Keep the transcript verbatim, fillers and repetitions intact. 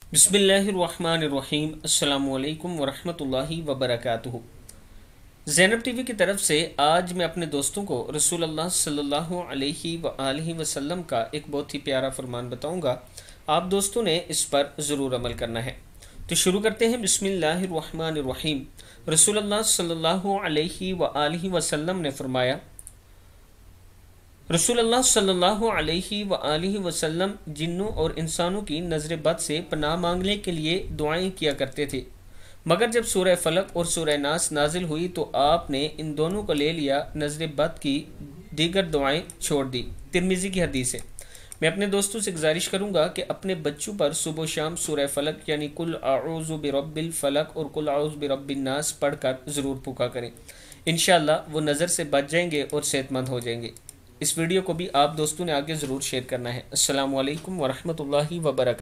बिस्मिल्लाहिर्रहमानिर्रहीम अस्सलामुअलैकुम वरहमतुल्लाहि वबरकातुहू। ज़ैनब टीवी की तरफ से आज मैं अपने दोस्तों को रसूल अल्लाह सल्लल्लाहु अलैहि वआलिहि वसल्लम का एक बहुत ही प्यारा फरमान बताऊंगा। आप दोस्तों ने इस पर ज़रूर अमल करना है। तो शुरू करते हैं। बिस्मिल्लाहिर्रहमानिर्रहीम। रसूल अल्लाह सल्लल्लाहु अलैहि वआलिहि वसल्लम ने फरमाया, रसूल अल्लाह सल्लल्लाहु अलैहि वआलिहि वसल्लम जिन्नों और इंसानों की नज़र बद से पनाह मांगने के लिए दुआएं किया करते थे, मगर जब सूरह फलक और सूरह नास नाजिल हुई तो आपने इन दोनों को ले लिया, नज़र बद की दीगर दुआएं छोड़ दी। तिरमिज़ी की हदीस है। मैं अपने दोस्तों से गुजारिश करूंगा कि अपने बच्चों पर सुबह शाम सूरह फलक यानी कुल आऊज़ु बिरब्बिल फलक और कुल आऊज़ु बिरब्बिन नास पढ़कर ज़रूर पुका करें। इंशाअल्लाह वो नज़र से बच जाएंगे और सेहतमंद हो जाएंगे। इस वीडियो को भी आप दोस्तों ने आगे ज़रूर शेयर करना है। अस्सलामु अलैकुम वरहमतुल्लाहि वबरकातुहू।